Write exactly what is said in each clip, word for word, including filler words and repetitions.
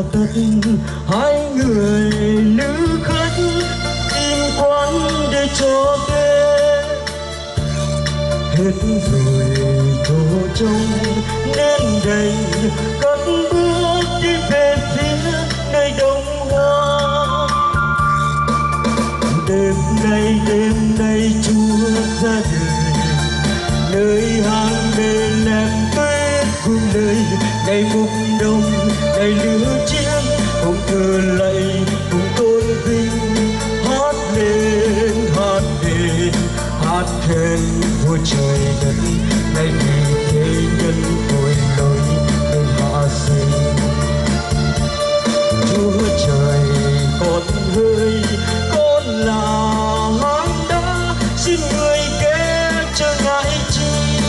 tất hai người nữ khách tìm quán để cho ghé. Hết rồi thổ trông nên đành cất bước đi về phía nơi đông hoa. Đêm nay đêm nay Chúa ra đời, nơi hang đê lem tuyết cùng đời ngày mục đông ngày lửa chiến cùng thờ lạy cùng tôn vinh. Hát lên hát lên hát khen vua trời đất, nay vì thế nhân tội lỗi nên hạ sinh. Chúa trời con ơi, con là hang đá, xin người ghé trở ngại chi.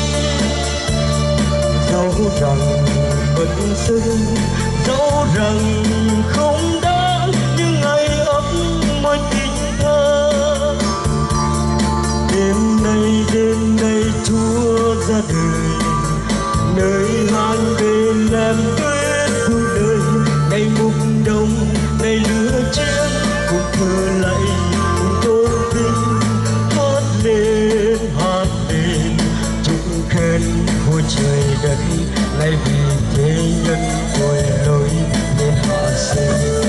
Dẫu rằng vẫn sưng, dẫu rằng không đáng những ngày ấp môi tình thơ. Đêm nay đêm nay Chúa ra đời, nơi hang đê lem tuyết vui đời ngày mục đông ngày lửa chiến cùng thờ lạy cùng tôn vinh. Hát lên hát lên chúc khen vua trời đất, nay vì thế nhân tội lỗi nên hạ sinh.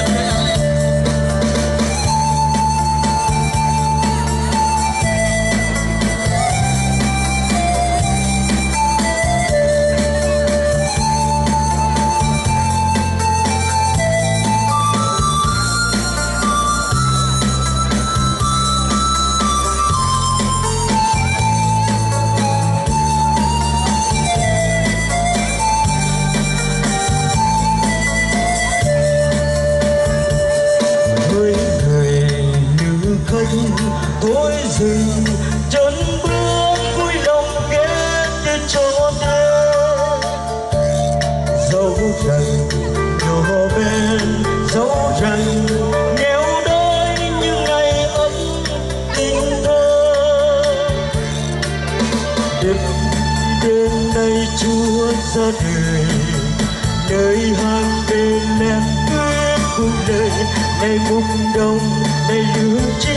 Tôi dừng chân bước vui lòng ghé để cho thế. Dẫu rằng nhỏ bên, dẫu rằng nghèo đói những ngày ấm tình thơ. Đêm đêm nay Chúa ra đời, nơi hang đê lem tuyết cùng đời ngày mục đông ngày lửa chiến